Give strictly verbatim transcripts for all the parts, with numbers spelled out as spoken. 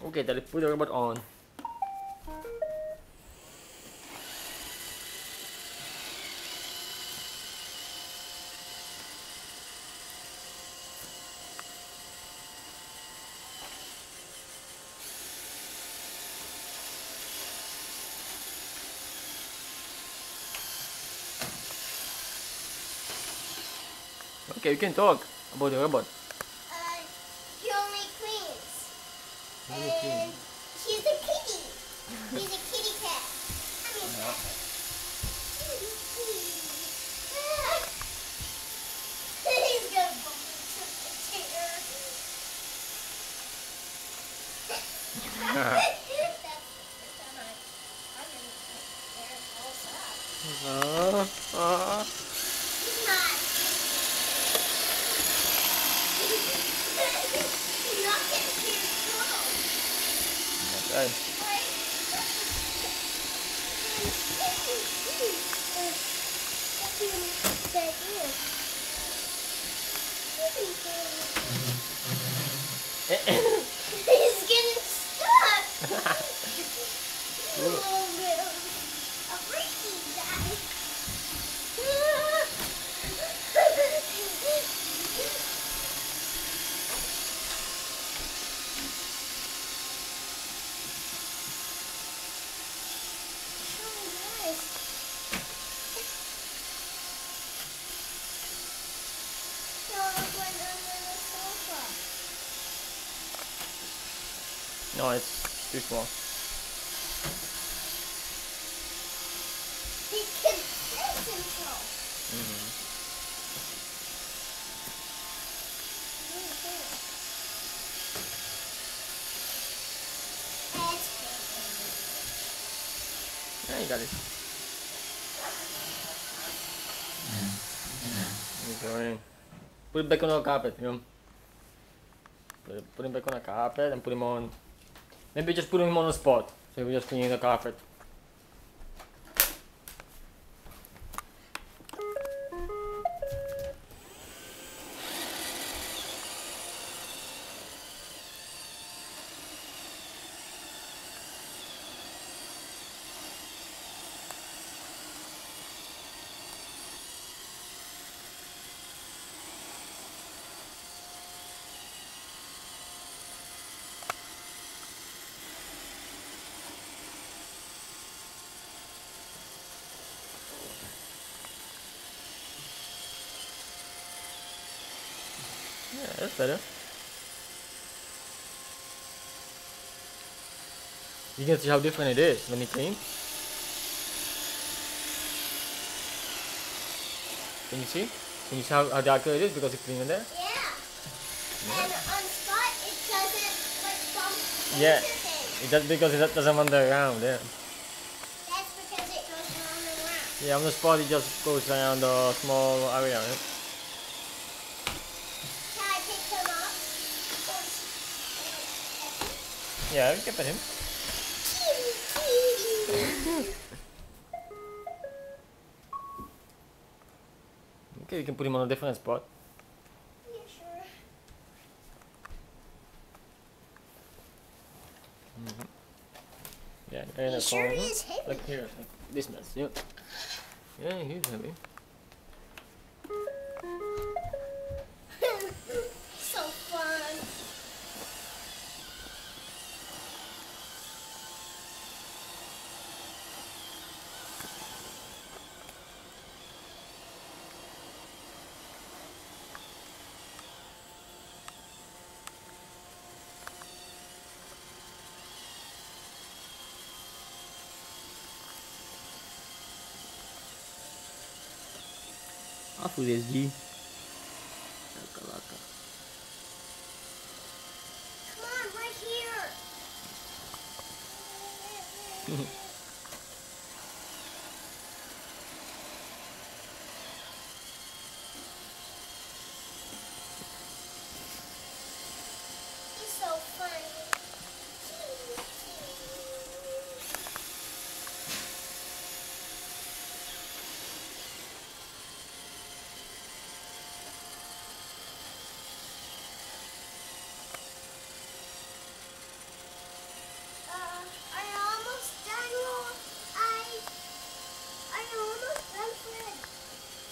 Okay, let's put the robot on. Okay, you can talk about the robot. Uh, he only cleans. Only and cleans. he's a kitty. He's a kitty cat. I mean, Yeah. he's gonna bump into the chair. That's the first time I- I'm in there all sad. Uh, uh. He's not. He's not getting to your throat. Okay. Right? He's getting stuck. He's a little bit of a freaky guy. No, it's too small. He can sense himself. Mm-hmm. Yeah, you got it. Enjoying. Put it back on the carpet, you know. Put, it, put him back on the carpet and put him on. Maybe just put him on a spot. So we're just cleaning the carpet. Yeah, that's better. You can see how different it is when you clean. Can you see? Can you see how, how darker it is because you clean in there? Yeah. And on spot, it doesn't like bump Yeah. into things. It does because it doesn't wander around there. That's because it goes round and round. Yeah, on the spot it just goes around the small area. Yeah? Can I pick them up? Yeah, you can pet him. Okay, you can put him on a different spot. Yeah, sure. Mm-hmm. Yeah, in He a sure corner. is heavy. Like here, like this mess. Yeah. Yeah, he's heavy. So fun. Afu desde. Come on, right here. He's so funny.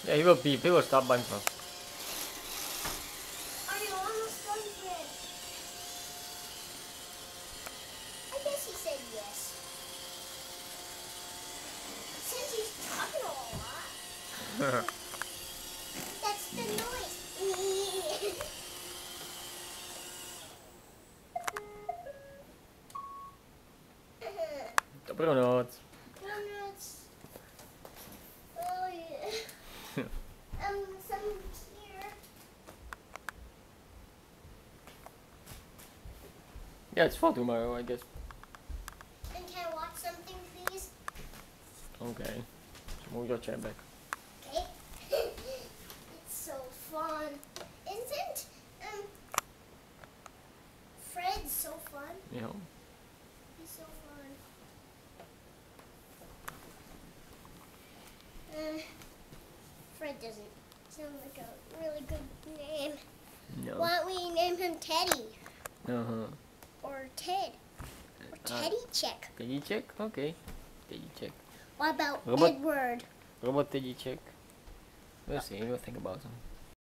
Yeah, he will beep. He will stop by himself. Are you almost done yet? I guess he said yes. Since he's talking a lot, that's the noise. Dobronoc. Donuts. Oh yeah. Um, some here. Yeah, it's for tomorrow, I guess. And can I watch something, please? Okay. So move your chair back. Okay. It's so fun, isn't um Fred so fun? You know. He's so fun. Uh, Fred doesn't sound like a really good name. No. Why don't we name him Teddy Uh-huh. or Ted or Teddy Check? Teddy check? Okay. Teddy check. What about Robot- Edward? Robot Teddy check. We'll see. We'll think about them.